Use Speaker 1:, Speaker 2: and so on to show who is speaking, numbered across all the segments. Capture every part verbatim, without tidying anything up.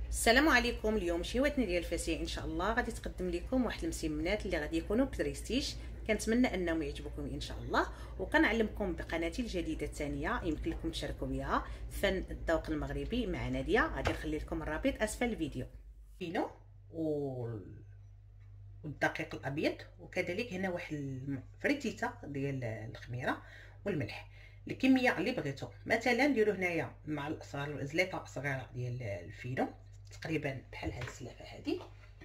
Speaker 1: السلام عليكم. اليوم شهوتنا ديال الفسيع ان شاء الله غادي تقدم لكم واحد المسمنات اللي غادي يكونوا بريستيج. كنتمنى انهم يعجبوكم ان شاء الله، وكنعلمكم بقناتي الجديده الثانيه يمكن لكم تشاركوا بها فن الذوق المغربي مع ناديه. غادي نخلي لكم الرابط اسفل الفيديو. فينو والدقيق الابيض، وكذلك هنا واحد الفريتيتا ديال الخميره والملح. الكميه اللي بغيتو، مثلا نديرو هنايا مع الاصغر زليفه صغيره ديال الفينو تقريبا بحال هاد السلافه هادي،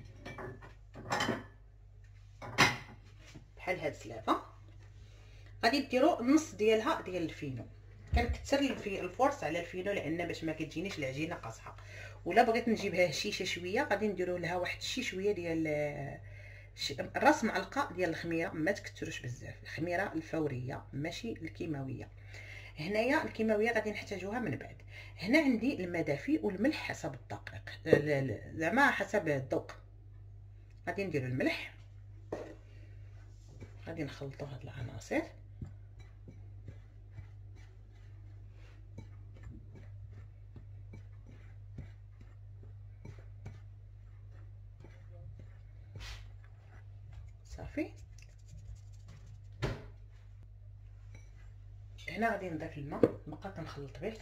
Speaker 1: بحال هاد السلافه غادي ديروا النص ديالها ديال الفينو. كنكثر في الفرص على الفينو لان باش ما كتجينيش العجينه قاصحه. ولا بغيت نجيبها هشيشه شويه غادي نديروا لها واحد شي شويه ديال راس معلقه ديال الخميره. ما تكثروش بزاف، الخميره الفوريه ماشي الكيماويه. هنايا الكيماويه غادي نحتاجوها من بعد. هنا عندي الماء دافي والملح حسب الدقيق، زعما حسب الذوق. غادي نديرو الملح، غادي نخلطوا هاد العناصر. صافي. هنا غادي نضيف الماء، نبقى كنخلط به.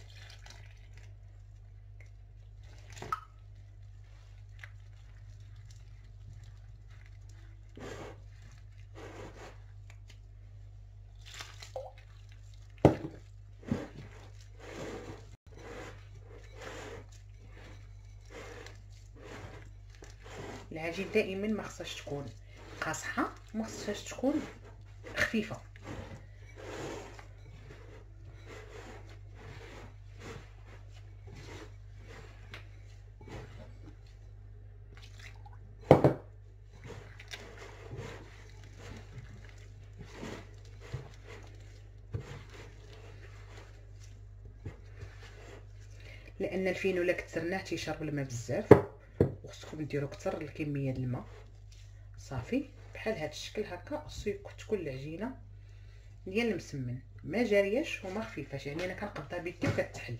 Speaker 1: العجين دائما ما خصهاش تكون قاصحه، ما خصهاش تكون خفيفه. لان الفينو الا كثرناه تيشرب الماء بزاف، وخصكم ديروا كثر الكميه ديال الماء. صافي بحال هذا الشكل هكا. خصو تكون العجينه ديال المسمن ما جارياش وما خفيفاش، يعني انا كنقبضها بيدي وكتحل.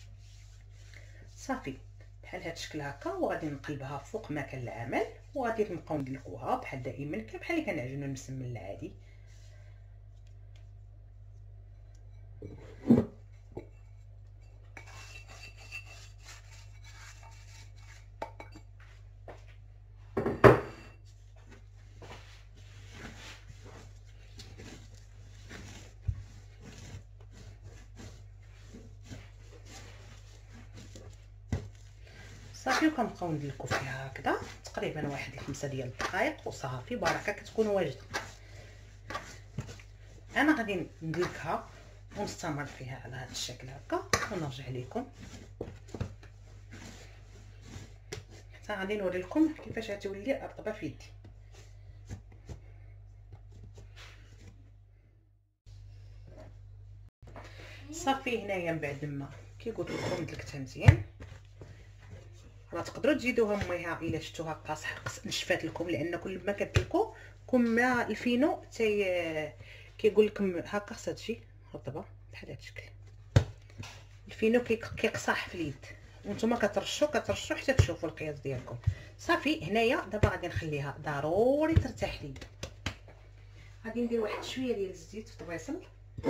Speaker 1: صافي بحال هذا الشكل هكا. وغادي نقلبها فوق ما كان العمل، وغادي نبقاو ندلكوها بحال دائما بحال اللي كنعجنوا المسمن العادي. صافي وكنبقاو ندلكو فيها هكذا تقريبا واحد خمسة ديال الدقائق وصافي. بركه كتكون واجده. انا غادي ندلكها ونستمر فيها على هذا الشكل هكا ونرجع لكم حتى غادي نوري لكم كيفاش غتولي رطبه في يدي. صافي هنايا من بعد ما كي قلت لكم دلكتها مزيان، راه تقدروا تزيدوها ميها الا شفتوها قاصحه نشفات لكم، لان كل ما كتدلكوا كل ما الفينو تي كيقول لكم هكا خصها تجي رطبه بحال هذا الشكل. الفينو كيقصح في اليد وانتم كترشوا كترشوا حتى تشوفوا القياس ديالكم. صافي هنايا دابا غادي نخليها ضروري ترتاح اليد. غادي ندير واحد شويه ديال الزيت في الطويصل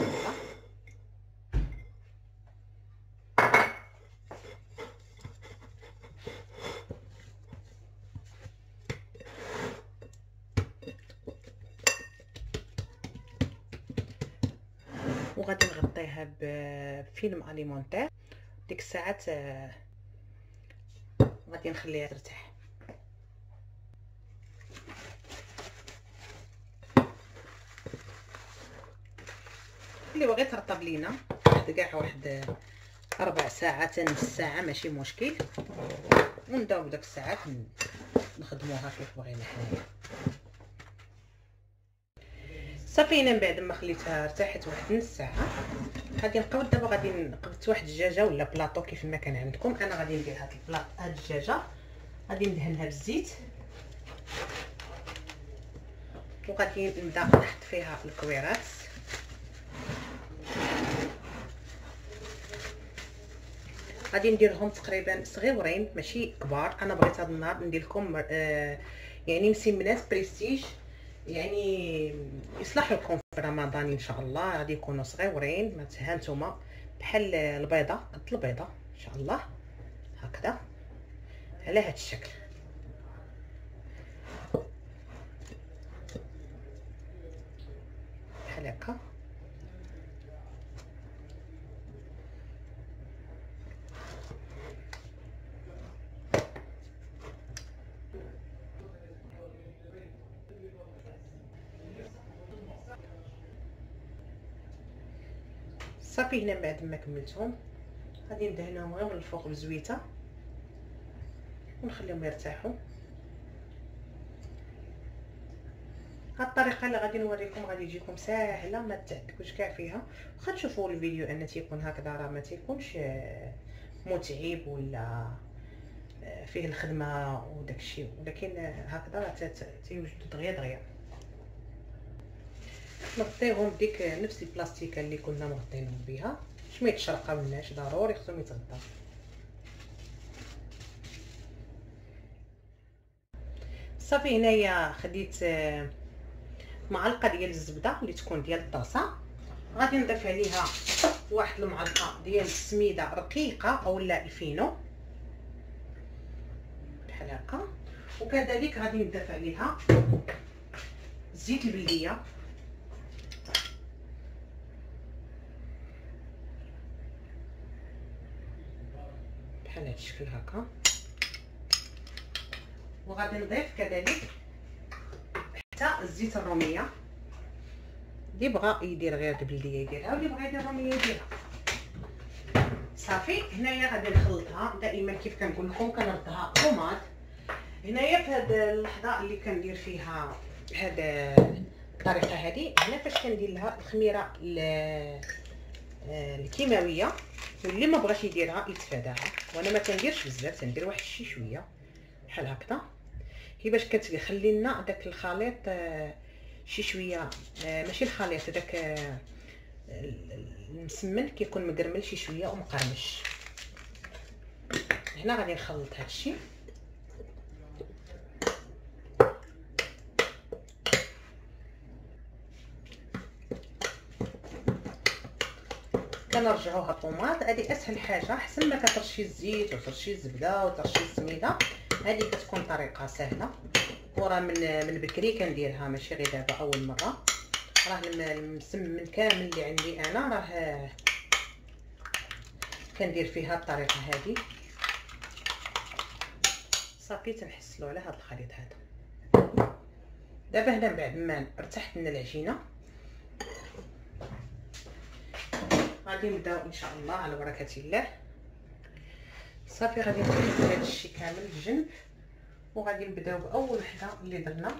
Speaker 1: وغادي نغطيها بفيلم اليمونتير. ديك الساعات غادي نخليها ترتاح. اللي بغى ترطب لينا واحد كاع واحد ربع ساعه نص ساعه ماشي مشكل، ونبداو بداك الساعات نخدموها كيف بغينا حنايا. صافي هنا من بعد ما خليتها ارتاحت واحد نص ساعه غادي نقود. دابا غادي نقبت واحد الدجاجه ولا بلاطو كيف ما كان عندكم. انا غادي ندير هاد البلاط هاد الدجاجه غادي ندهنها بالزيت، وغادي نبدا نحط فيها الكويرات. غادي نديرهم تقريبا صغيورين ماشي كبار. انا بغيت هذا النهار ندير لكم آه يعني مسمنات بريستيج، يعني يصلح لكم في رمضان ان شاء الله. غادي يكونوا صغيورين مثلا هانتوما بحال البيضه، قد البيضه ان شاء الله هكذا على هذا الشكل. بحال هكا صافي. هنا بعد ما كملتهم غادي ندهنهم غير من الفوق بزويته ونخليهم يرتاحوا. هاد الطريقه اللي غادي نوريكم غادي تجيكم ساهله ما تعذبوش كاع فيها. واخا تشوفوا الفيديو ان تيكون هكذا راه ما تيكونش متعب ولا فيه الخدمه وداكشي، ولكن هكذا راه تيوجد دغيا دغيا. نغطيهم بديك نفس البلاستيكه اللي كنا مغطينهم بها باش ما يتشرقاولناش، ضروري خصهم يتغطاو. صافي هنايا خديت معلقه ديال الزبده اللي تكون ديال الطاسه، غادي نضيف عليها واحد المعلقه ديال السميده رقيقه اولا الفينو بحال هكا، وكذلك غادي نضيف عليها زيت البلديه بحال هذا الشكل هكا، وغادي نضيف كذلك حتى الزيت الروميه. اللي بغى يدير غير البلديه يديرها، واللي بغى يدير الروميه يديرها. صافي هنايا غادي نخلطها. دائما كيف كنقول لكم كنردها بوماد. هنايا في هذه اللحظه اللي كندير فيها هذا الطريقه هذه، هنا فاش كندير لها الخميره الكيماويه، واللي ما بغاش يديرها يتفاداها. وانا ما كنديرش بزاف، كندير واحد شي شويه بحال هكذا، هي باش كتخلي لنا داك الخليط شي شويه ماشي الخليط داك المسمن كيكون مقرمل شي شويه ومقرمش. هنا غادي نخلط هادشي كنرجعوها طوماط. هذه اسهل حاجه، احسن ما كترشي الزيت وترشي الزبده وترشي السميده. هذه كتكون طريقه سهله، وراه من من بكري كنديرها ماشي غير دابا اول مره. راه المسمن كامل اللي عندي انا راه كندير فيها الطريقه هذه. صافي تنحصلوا على هذا الخليط هذا. دابا هنا بعد ما ارتاحت لنا العجينه غادي نبداو ان شاء الله على بركه الله. صافي غادي نخلط هذا الشيء كامل الجنب، وغادي نبداو باول وحده اللي درنا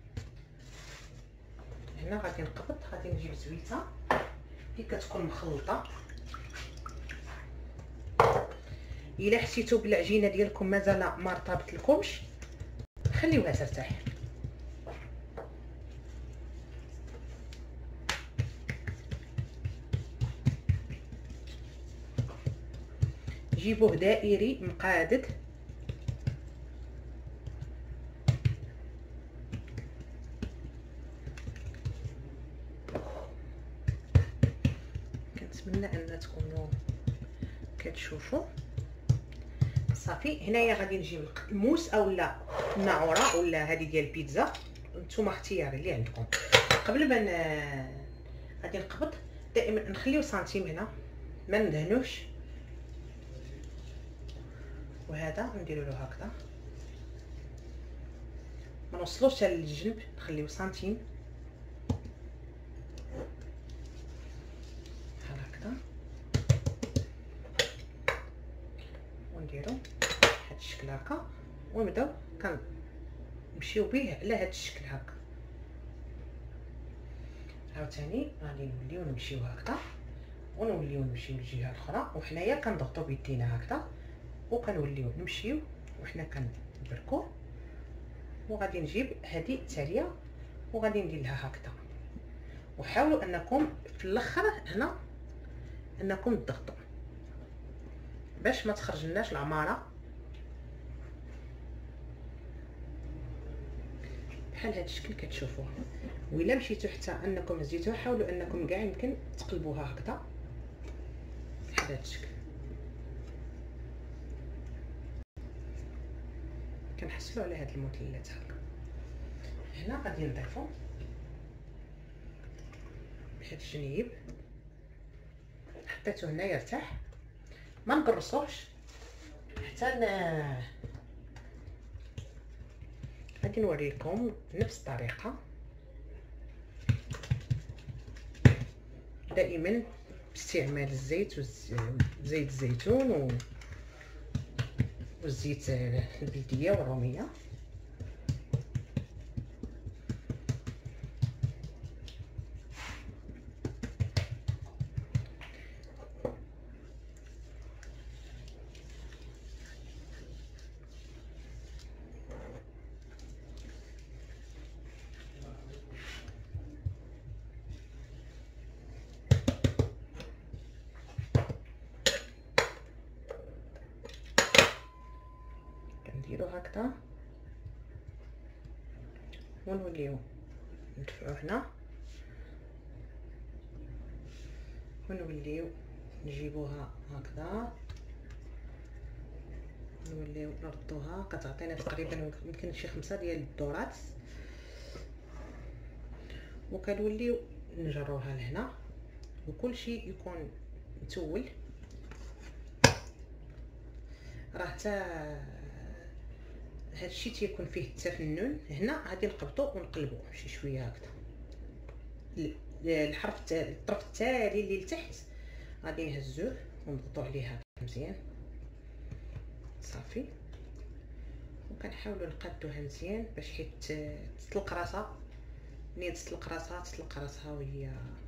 Speaker 1: هنا. غادي نقبض، غادي نجيب زويته اللي كتكون مخلطه. الا حسيتوا بالعجينه ديالكم مازال ما ارتبط لكمش خليوها ترتاح. جيبوه دائري مقادد. كنتمنى ان تكونوا كتشوفوا. صافي هنايا غادي نجيب الموس اولا الناعوره ولا هذه ديال البيتزا، نتوما اختياري اللي عندكم. قبل ما غادي نقبض دائما نخليو سنتيم هنا ما ندهنوش، وهذا نديرو له هكذا ما نوصلوش حتى للجنب، نخليو سنتيم بحال هكذا، ونديرو بهذا الشكل هكا، ونبداو كنمشيو به على هذا الشكل هكا. عاوتاني غادي نوليو نمشيو هكذا ونوليو نمشيو للجهه الاخرى، وحنايا كنضغطو بيدينا هكذا وكنوليو نمشيو وحنا كنبركو. وغادي نجيب هذه التاليه وغادي ندير لها هكذا. وحاولوا انكم في الاخر هنا انكم تضغطوا باش ما تخرج لناش العماره بحال هذا الشكل كتشوفوه. وإلا مشيتو حتى انكم هزيتوها حاولوا انكم كاع يمكن تقلبوها هكذا بحال هذا الشكل. كنحصلوا على هاد المثلث هكا. هنا غادي نضيفو بهاد الجنيب، حطيتو هنا يرتاح، ما نقرصوش حتى ن... غادي نوريكم بنفس الطريقه دائما باستعمال الزيت وزيت الزيتون و... والزيت البلديه والروميه. كنديرو هكذا ونوليو ندفعو هنا ونوليو نجيبوها هكذا، نوليو نردوها. كتعطينا تقريبا يمكن شي خمسة ديال الدورات، وكنوليو نجروها لهنا وكل شيء يكون متول. راه حتى هادشي تيكون فيه التفنن. هنا غادي نقبطو ونقلبو شي شويه هكذا. الحرف الطرف التالي اللي لتحت غادي نهزوه ونضغطو عليه مزيان صافي. وكنحاولوا نقادوها مزيان باش حيت تطلق راسها. ملي تطلق راسها تطلق راسها وهي.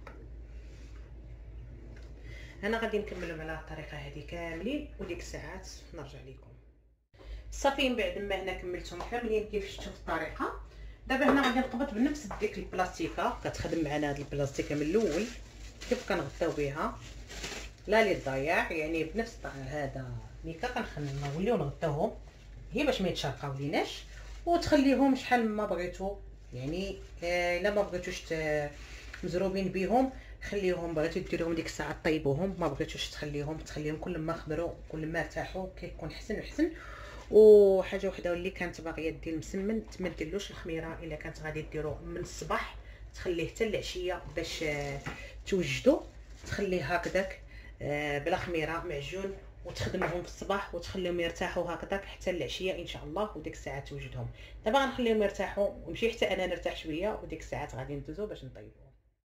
Speaker 1: انا غادي نكملوا على الطريقه هذه كاملين وديك الساعات نرجع لكم صافي. من بعد ما هنا كملتهم كاملين كيف شفتوا في الطريقه. دابا هنا غادي نقبط بنفس ديك البلاستيكه كتخدم معنا هاد البلاستيكه من الاول كيف كنغطيو بها لا لي ضياع، يعني بنفس هذا ميكا كنخليو نغطيوهم هي باش ما يتشرقاو ليناش، وتخليهم شحال ما بغيتو. يعني الا ما بغيتوش مزروبين بهم خليهم، بغيتو ديروهم ديك الساعه طيبوهم، ما بغيتوش تخليهم تخليهم كل ما خضروا كل ما ارتاحوا كيكون حسن وحسن. وحاجه وحده اللي كانت باغيه دير المسمن ما ديرلوش الخميره. الا كانت غادي ديرو من الصباح تخليه حتى العشيه باش توجدوا، تخليه هكذاك بلا خميره معجون وتخدمهم في الصباح وتخليهم يرتاحوا هكذاك حتى العشيه ان شاء الله. وديك الساعه توجدهم. دابا غنخليهم يرتاحوا ونمشي حتى انا نرتاح شويه، وديك الساعات غادي ندوزو باش نطيبوهم.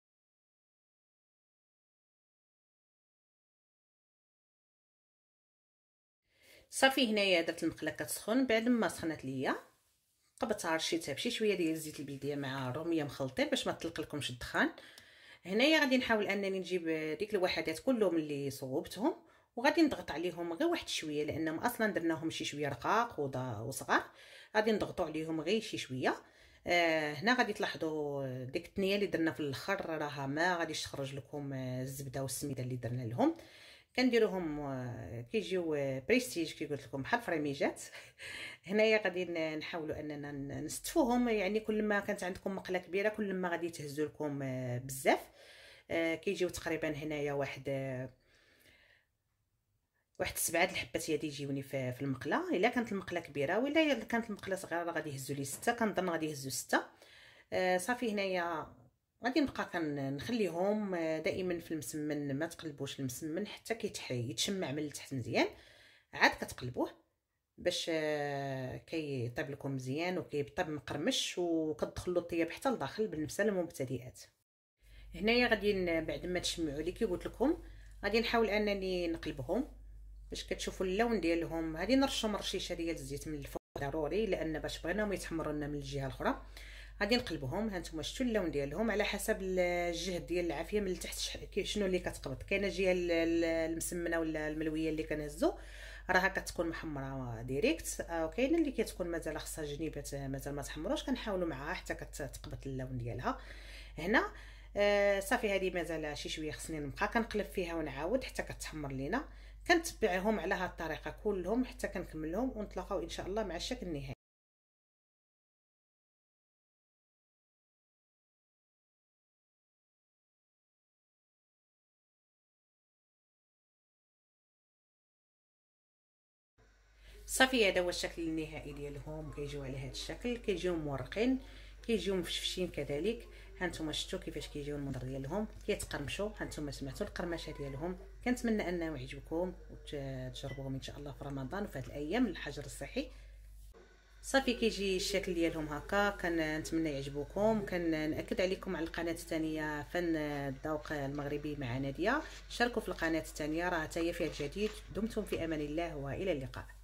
Speaker 1: صافي هنايا درت المقله كتسخن. بعد ما سخنت ليا قبطها رشيتها بشي شويه ديال الزيت البلديه مع الروميه مخلطين باش ما تطلق لكمش الدخان. هنايا غادي نحاول انني نجيب ديك الوحدات كلهم اللي صوبتهم وغادي نضغط عليهم غير واحد شويه لانهم اصلا درناهم شي شويه رقاق وصغار. غادي نضغطوا عليهم غير شي شويه. آه هنا غادي تلاحظوا ديك الثنيه اللي درنا في الاخر راها ما غاديش تخرج لكم الزبده والسميده اللي درنا لهم. كنديروهم كيجيو بريستيج كي قلت لكم بحال فريميجات. هنايا غادي نحاولوا اننا نستفوهم، يعني كل ما كانت عندكم مقله كبيره كل ما غادي تهزوا لكم بزاف. كيجيو تقريبا هنايا واحد واحد سبعه د الحبات هادي يجيوني في المقله. الا كانت المقله كبيره ولا كانت المقله صغيره غادي يهزوا لي سته، كنظن غادي يهزوا سته. صافي هنايا غادي نبقى كنخليهم دائما في المسمن، ما تقلبوش المسمن حتى كيتحري يتشمع من التحت مزيان، عاد كتقلبوه باش كيطيب لكم مزيان وكيطيب مقرمش وكتدخلوا الطياب حتى لداخل بالنسبه للمبتدئات. هنايا غادي بعد ما تشمعوا لي كي قلت لكم غادي نحاول انني نقلبهم باش كتشوفوا اللون ديالهم. غادي نرشهم رشيشه ديال الزيت من الفوق ضروري لان باش بغيناهم يتحمروا لنا من الجهه الاخرى. غادي نقلبهم. ها نتوما شفتوا اللون ديالهم على حسب الجهد ديال العافيه من التحت شنو اللي كتقبض. كاينه الجهه المسمنه ولا الملويه اللي كنهزو راها كتكون محمره ديريكت، وكاينه اللي كتكون مازال خصها جنيبات مازال ما تحمروش كنحاولوا معاها حتى كتقبض اللون ديالها. هنا آه صافي هذه مازال شي شويه خصني نبقى كنقلب فيها ونعاود حتى كتحمر لينا. كنتبعهم على هذه الطريقه كلهم حتى كنكملهم، ونتلاقاو ان شاء الله مع الشكل النهائي. صافي هذا هو الشكل النهائي ديالهم. كيجيو على هذا الشكل، كيجيو مورقين، كيجيو مفشفشين كذلك. هانتوما شفتوا كيفاش كيجيو المنظر ديالهم، كيتقرمشوا. هانتوما سمعتوا القرمشه ديالهم. كنتمنى انهم يعجبكم وتجربوهم ان شاء الله في رمضان وفي هذه الايام الحجر الصحي. صافي كيجي الشكل ديالهم هكا. كنتمنى يعجبوكم. كنأكد عليكم على القناه الثانيه فن الذوق المغربي مع ناديه. شاركوا في القناه الثانيه، راه حتى هي فيها الجديد. دمتم في امان الله والى اللقاء.